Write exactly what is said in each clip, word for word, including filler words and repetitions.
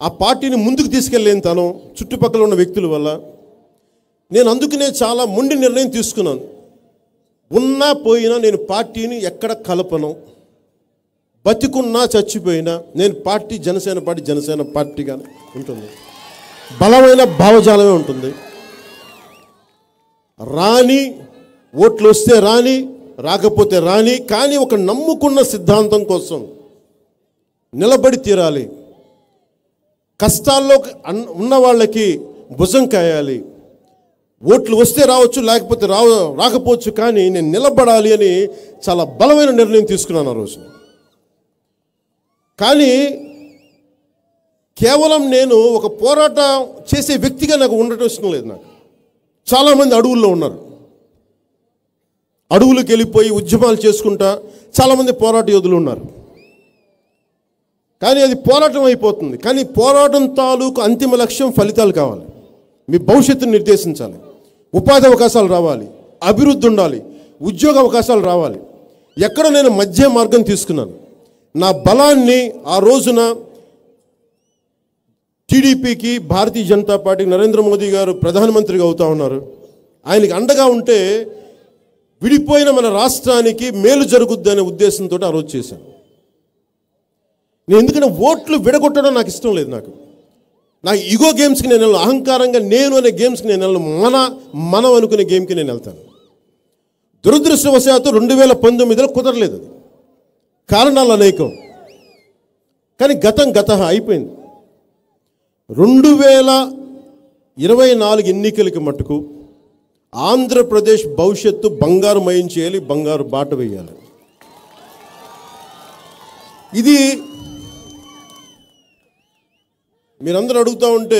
ఆ పార్టీని ముందుకు తీసుకెళ్ళలేని తను చుట్టుపక్కల ఉన్న వ్యక్తుల వల్ల నేను అందుకనే చాలా మొండి నిర్ణయం తీసుకున్నాను. ఉన్నా పోయినా నేను పార్టీని ఎక్కడ కలపను. బతికున్నా చచ్చిపోయినా నేను పార్టీ జనసేన పార్టీ జనసేన పార్టీగానే ఉంటుంది. బలమైన భావజాలమే ఉంటుంది. రాని ఓట్లు వస్తే రాని, రాకపోతే రాని, కానీ ఒక నమ్ముకున్న సిద్ధాంతం కోసం నిలబడి తీరాలి. కష్టాల్లో ఉన్న వాళ్ళకి భుజం కాయాలి. ఓట్లు వస్తే రావచ్చు, లేకపోతే రా రాకపోవచ్చు కానీ నేను నిలబడాలి అని చాలా బలమైన నిర్ణయం తీసుకున్నాను ఆ రోజు. కానీ కేవలం నేను ఒక పోరాటం చేసే వ్యక్తిగా నాకు ఉండటం ఇష్టం లేదు. నాకు చాలామంది అడవుల్లో ఉన్నారు. అడవులకు వెళ్ళిపోయి ఉద్యమాలు చేసుకుంటా చాలామంది పోరాట యోధులు ఉన్నారు. కానీ అది పోరాటం అయిపోతుంది. కానీ పోరాటం తాలూకు అంతిమ లక్ష్యం ఫలితాలు కావాలి. మీ భవిష్యత్తును నిర్దేశించాలి. ఉపాధి అవకాశాలు రావాలి, అభివృద్ధి ఉండాలి, ఉద్యోగ అవకాశాలు రావాలి. ఎక్కడ నేను మధ్య మార్గం తీసుకున్నాను. నా బలాన్ని ఆ రోజున టీడీపీకి, భారతీయ జనతా పార్టీ, నరేంద్ర మోదీ గారు ప్రధానమంత్రిగా అవుతా ఉన్నారు. ఆయనకి అండగా ఉంటే విడిపోయిన మన రాష్ట్రానికి మేలు జరుగుద్ది అనే ఉద్దేశంతో ఆ రోజు చేశాను. నేను ఎందుకంటే ఓట్లు విడగొట్టడం నాకు ఇష్టం లేదు. నాకు నా ఈగో గేమ్స్కి నేను వెళ్ళను. అహంకారంగా నేను అనే గేమ్స్కి నేను వెళ్ళను. మన మనం అనుకునే గేమ్కి నేను వెళ్తాను. దురదృష్టవశాత్తు రెండు వేల పంతొమ్మిదిలో కుదరలేదు. అది కారణాలు అనేకం. కానీ గతం గత అయిపోయింది. రెండు వేల ఇరవై నాలుగు ఎన్నికలకి మటుకు ఆంధ్రప్రదేశ్ భవిష్యత్తు బంగారుమయం చేయాలి, బంగారు బాట వేయాలి. ఇది మీరందరూ అడుగుతూ ఉంటే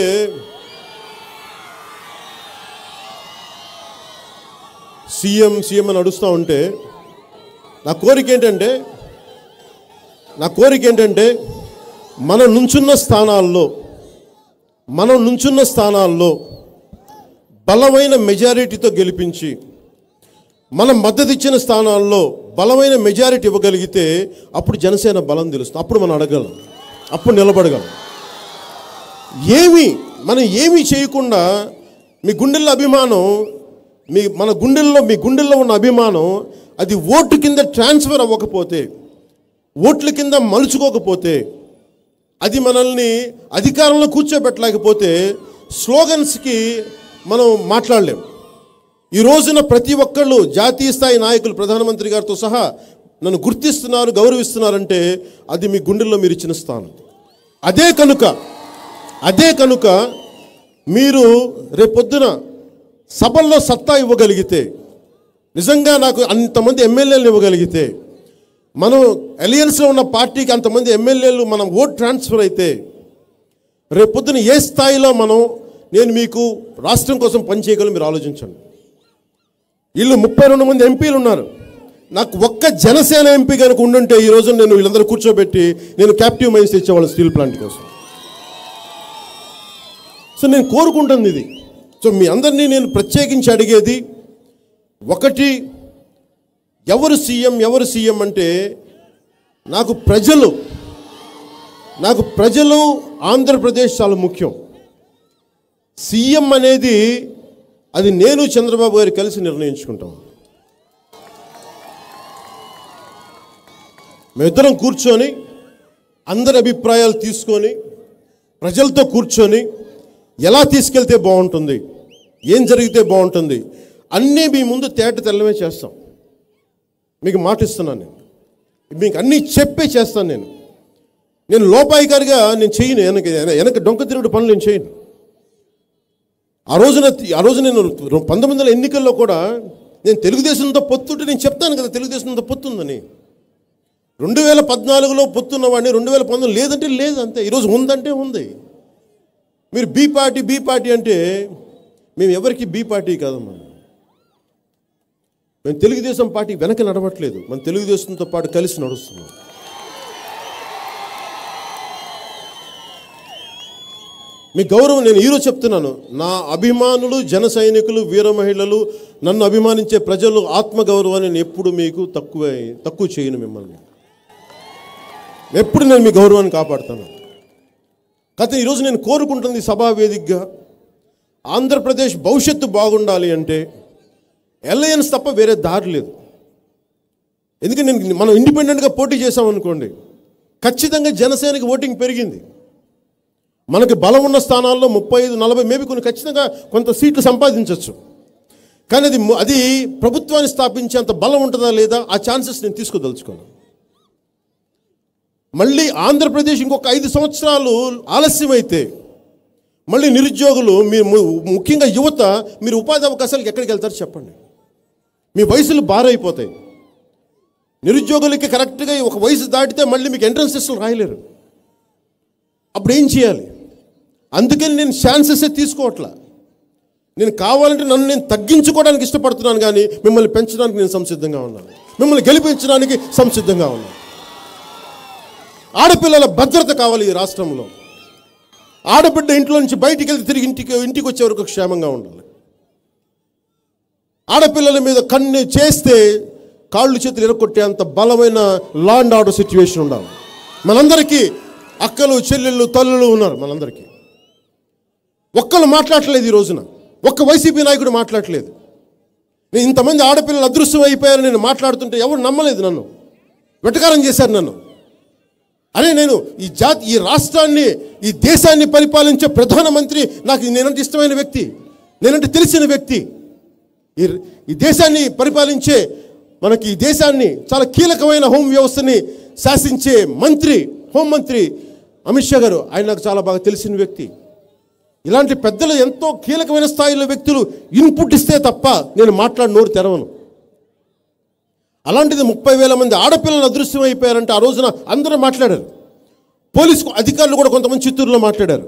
సీఎం సీఎం అని అడుగుతూ ఉంటే నా కోరిక ఏంటంటే నా కోరిక ఏంటంటే మనం నుంచున్న స్థానాల్లో మనం నుంచున్న స్థానాల్లో బలమైన మెజారిటీతో గెలిపించి మనం మద్దతు ఇచ్చిన స్థానాల్లో బలమైన మెజారిటీ ఇవ్వగలిగితే అప్పుడు జనసేన బలం తెలుస్తుంది. అప్పుడు మనం అడగలం, అప్పుడు నిలబడగలం. ఏమి మనం ఏమీ చేయకుండా మీ గుండెల్లో అభిమానం, మీ మన గుండెల్లో మీ గుండెల్లో ఉన్న అభిమానం అది ఓటు కింద ట్రాన్స్ఫర్ అవ్వకపోతే, ఓట్ల కింద మలుచుకోకపోతే, అది మనల్ని అధికారంలో కూర్చోబెట్టలేకపోతే స్లోగన్స్కి మనం మాట్లాడలేం. ఈ రోజున ప్రతి ఒక్కళ్ళు జాతీయ స్థాయి నాయకులు ప్రధానమంత్రి గారితో సహా నన్ను గుర్తిస్తున్నారు, గౌరవిస్తున్నారంటే అది మీ గుండెల్లో మీరు ఇచ్చిన స్థానం. అదే కనుక అదే కనుక మీరు రేపొద్దున సభల్లో సత్తా ఇవ్వగలిగితే, నిజంగా నాకు అంతమంది ఎమ్మెల్యేలు ఇవ్వగలిగితే, మనం అలయన్స్లో ఉన్న పార్టీకి అంతమంది ఎమ్మెల్యేలు మనం ఓట్ ట్రాన్స్ఫర్ అయితే రేపొద్దున ఏ స్థాయిలో మనం నేను మీకు రాష్ట్రం కోసం పనిచేయగలను మీరు ఆలోచించండి. వీళ్ళు ముప్పై రెండు మంది ఎంపీలు ఉన్నారు. నాకు ఒక్క జనసేన ఎంపీ కనుక ఉండుంటే ఈరోజు నేను వీళ్ళందరూ కూర్చోబెట్టి నేను క్యాప్టివ్ మైన్స్ తెచ్చేవాళ్ళం స్టీల్ ప్లాంట్ కోసం. సో నేను కోరుకుంటుంది ఇది. సో మీ అందరినీ నేను ప్రత్యేకించి అడిగేది ఒకటి, ఎవరు సీఎం ఎవరు సీఎం అంటే నాకు ప్రజలు నాకు ప్రజలు ఆంధ్రప్రదేశ్ చాలా ముఖ్యం. సీఎం అనేది అది నేను చంద్రబాబు గారు కలిసి నిర్ణయించుకుంటాం. మేమిద్దరం కూర్చొని అందరి అభిప్రాయాలు తీసుకొని ప్రజలతో కూర్చొని ఎలా తీసుకెళ్తే బాగుంటుంది, ఏం జరిగితే బాగుంటుంది అన్నీ మీ ముందు తేట తెల్లమే చేస్తాం. మీకు మాట ఇస్తున్నాను. నేను మీకు అన్నీ చెప్పే చేస్తాను. నేను నేను లోపాయికారిగా నేను చేయను. వెనక వెనక డొంక తిరుగుడు పనులు నేను చేయను. ఆ రోజున ఆ రోజు నేను పంతొమ్మిది వందల ఎన్నికల్లో కూడా నేను తెలుగుదేశంతో పొత్తుంటే నేను చెప్తాను కదా తెలుగుదేశంతో పొత్తుందని. రెండు వేల పద్నాలుగులో పొత్తున్నవాడిని రెండు వేల పంతొమ్మిది లేదంటే లేదు, అంతే. ఈరోజు ఉందంటే ఉంది. మీరు బీ పార్టీ బీ పార్టీ అంటే మేము ఎవరికి బీ పార్టీ కాదమ్మా. మేము తెలుగుదేశం పార్టీ వెనక నడవట్లేదు, మన తెలుగుదేశంతో పాటు కలిసి నడుస్తున్నాం. మీ గౌరవం నేను ఈరోజు చెప్తున్నాను. నా అభిమానులు, జన సైనికులు, వీర మహిళలు, నన్ను అభిమానించే ప్రజలు ఆత్మగౌరవాన్ని నేను ఎప్పుడు మీకు తక్కువ తక్కువ చేయను. మిమ్మల్ని ఎప్పుడు నేను మీ గౌరవాన్ని కాపాడుతాను. కాకపోతే ఈరోజు నేను కోరుకుంటుంది సభా వేదికగా, ఆంధ్రప్రదేశ్ భవిష్యత్తు బాగుండాలి అంటే అలయన్స్ తప్ప వేరే దారి లేదు. ఎందుకంటే నేను మనం ఇండిపెండెంట్గా పోటీ చేసామనుకోండి, ఖచ్చితంగా జనసేనకి ఓటింగ్ పెరిగింది. మనకి బలం ఉన్న స్థానాల్లో ముప్పై ఐదు నలభై మేబీ కొన్ని ఖచ్చితంగా కొంత సీట్లు సంపాదించవచ్చు. కానీ అది అది ప్రభుత్వాన్ని స్థాపించేంత బలం ఉంటుందా లేదా, ఆ ఛాన్సెస్ నేను తీసుకోదలుచుకోను. మళ్ళీ ఆంధ్రప్రదేశ్ ఇంకొక ఐదు సంవత్సరాలు ఆలస్యమైతే మళ్ళీ నిరుద్యోగులు, మీరు ముఖ్యంగా యువత, మీరు ఉపాధి అవకాశాలకు ఎక్కడికి వెళ్తారు చెప్పండి? మీ వయసులు బారైపోతాయి. నిరుద్యోగులకి కరెక్ట్గా ఒక వయసు దాటితే మళ్ళీ మీకు ఎంట్రన్స్ టెస్టులు రాయలేరు. అప్పుడు ఏం చేయాలి? అందుకని నేను ఛాన్సెసే తీసుకోవట్లా. నేను కావాలంటే నన్ను నేను తగ్గించుకోవడానికి ఇష్టపడుతున్నాను, కానీ మిమ్మల్ని పెంచడానికి నేను సంసిద్ధంగా ఉన్నాను, మిమ్మల్ని గెలిపించడానికి సంసిద్ధంగా ఉన్నాను. ఆడపిల్లల భద్రత కావాలి ఈ రాష్ట్రంలో. ఆడబిడ్డ ఇంట్లో నుంచి బయటికి వెళ్తే తిరిగి ఇంటికి ఇంటికి వచ్చే వరకు క్షేమంగా ఉండాలి. ఆడపిల్లల మీద కన్ను చేస్తే కాళ్ళు చేతులు ఎరగొట్టేంత బలమైన లా అండ్ ఆర్డర్ సిచ్యువేషన్ ఉండాలి. మనందరికీ అక్కలు చెల్లెళ్ళు తల్లులు ఉన్నారు. మనందరికీ ఒక్కళ్ళు మాట్లాడట్లేదు. ఈ రోజున ఒక్క వైసీపీ నాయకుడు మాట్లాడట్లేదు. నేను ఇంతమంది ఆడపిల్లలు అదృశ్యం అయిపోయారని నేను మాట్లాడుతుంటే ఎవరు నమ్మలేదు. నన్ను వెటకారం చేశారు. నన్ను అరే నేను ఈ జాతి ఈ రాష్ట్రాన్ని ఈ దేశాన్ని పరిపాలించే ప్రధానమంత్రి నాకు నేనంటే ఇష్టమైన వ్యక్తి, నేనంటే తెలిసిన వ్యక్తి. ఈ ఈ దేశాన్ని పరిపాలించే మనకి ఈ దేశాన్ని చాలా కీలకమైన హోం వ్యవస్థని శాసించే మంత్రి హోంమంత్రి అమిత్ షా గారు, ఆయన నాకు చాలా బాగా తెలిసిన వ్యక్తి. ఇలాంటి పెద్దలు ఎంతో కీలకమైన స్థాయిలో వ్యక్తులు ఇన్పుట్ ఇస్తే తప్ప నేను మాట్లాడి నోరు తెరవను. అలాంటిది ముప్పై వేల మంది ఆడపిల్లలు అదృశ్యం అయిపోయారంటే ఆ రోజున అందరూ మాట్లాడారు. పోలీసు అధికారులు కూడా కొంతమంది చిత్తూరులో మాట్లాడారు.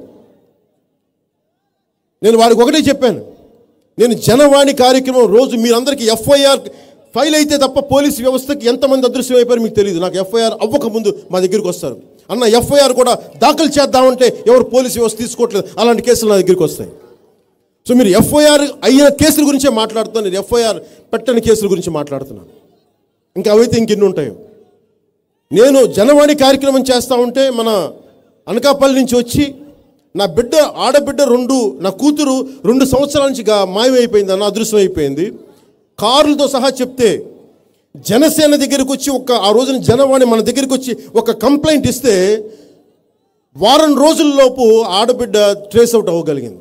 నేను వారికి ఒకటే చెప్పాను, నేను జనవాణి కార్యక్రమం రోజు మీరందరికీ ఎఫ్ఐఆర్ ఫైల్ అయితే తప్ప పోలీసు వ్యవస్థకి ఎంతమంది అదృశ్యం అయిపోయారు మీకు తెలియదు. నాకు ఎఫ్ఐఆర్ అవ్వకముందు మా దగ్గరికి వస్తారు, అన్న ఎఫ్ఐఆర్ కూడా దాఖలు చేద్దామంటే ఎవరు పోలీసు వ్యవస్థ తీసుకోవట్లేదు, అలాంటి కేసులు నా దగ్గరికి వస్తాయి. సో మీరు ఎఫ్ఐఆర్ అయిన కేసుల గురించే మాట్లాడుతున్నాను, నేను ఎఫ్ఐఆర్ పెట్టని కేసుల గురించి మాట్లాడుతున్నాను. ఇంకా అవైతే ఇంకెన్ని ఉంటాయో. నేను జనవాణి కార్యక్రమం చేస్తూ ఉంటే మన అనకాపల్లి నుంచి వచ్చి నా బిడ్డ ఆడబిడ్డ రెండు నా కూతురు రెండు సంవత్సరాల నుంచి మాయమైపోయింది, అన్న అదృశ్యం అయిపోయింది. కారులతో సహా చెప్తే జనసేన దగ్గరికి వచ్చి ఒక ఆ రోజున జనవాణి మన దగ్గరికి వచ్చి ఒక కంప్లైంట్ ఇస్తే వారం రోజుల్లోపు ఆడబిడ్డ ట్రేస్ అవుట్ అవ్వగలిగింది.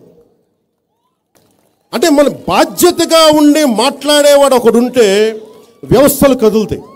అంటే మన బాధ్యతగా ఉండి మాట్లాడేవాడు ఒకడు ఉంటే వ్యవస్థలు కదులుతాయి.